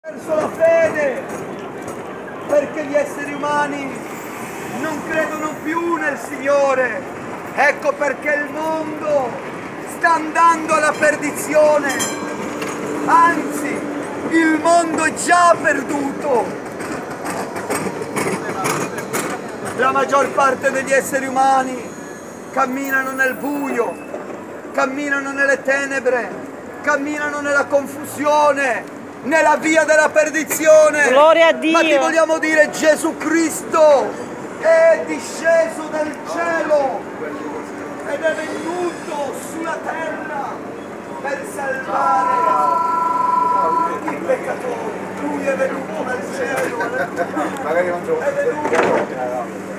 Verso la fede, perché gli esseri umani non credono più nel Signore. Ecco perché il mondo sta andando alla perdizione. Anzi, il mondo è già perduto. La maggior parte degli esseri umani camminano nel buio, camminano nelle tenebre, camminano nella confusione, nella via della perdizione. Gloria a Dio. Ma ti vogliamo dire, Gesù Cristo è disceso dal cielo ed è venuto sulla terra per salvare i peccatori. Lui è venuto dal cielo, è venuto